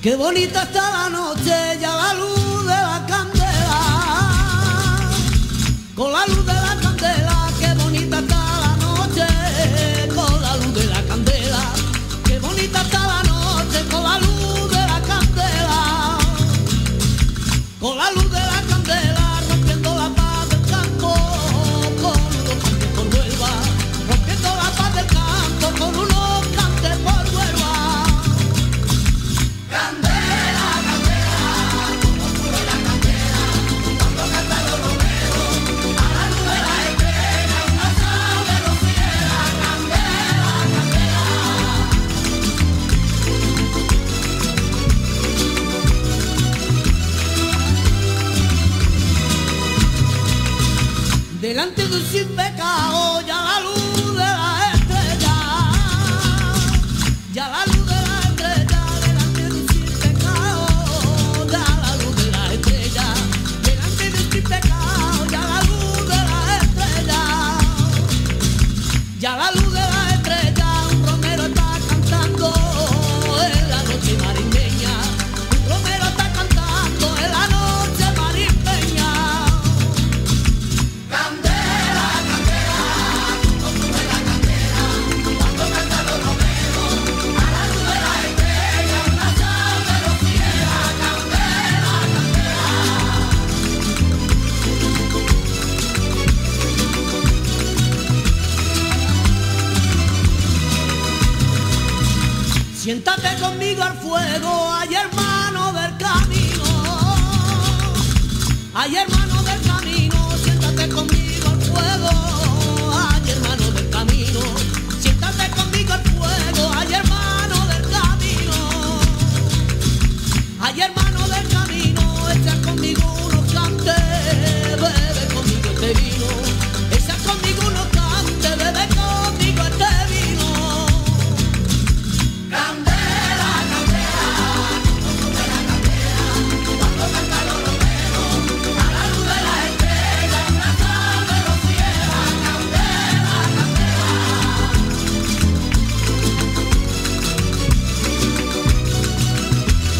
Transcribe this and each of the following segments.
Qué bonita está la noche, ya la luz de la candela, con la luz de la candela, qué bonita está la noche, con la luz de la candela, qué bonita está la noche, con la luz de la candela, con la luz de la candela, rompiendo la paz del campo, con unos cantes por Huelva, rompiendo la paz del campo, con unos cantes por Huelva. Delante de un sin pecado, ya la luz de la estrella, ya la luz de la estrella, delante de un sin pecado, ya la luz de la estrella, delante de un sin pecado, ya la luz de la estrella, ya la luz de la estrella, un romero está cantando en la noche marinbeña, un romero está cantando en la noche marinbeña. Siéntate conmigo al fuego, ay hermano del camino, ay hermano del camino, siéntate conmigo al fuego, ay hermano del camino, siéntate conmigo al fuego, ay hermano del camino, ay hermano del camino, echa conmigo unos cantes, bebe conmigo este vino, echa conmigo unos cantes, bebe conmigo este vino.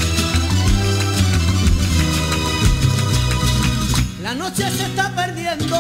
La noche se está perdiendo